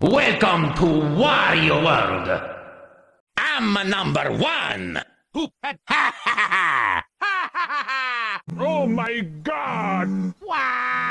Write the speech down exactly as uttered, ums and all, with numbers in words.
Welcome to Wario World. I'm number one. Ha ha ha! Ha ha ha! Oh my God! Wow!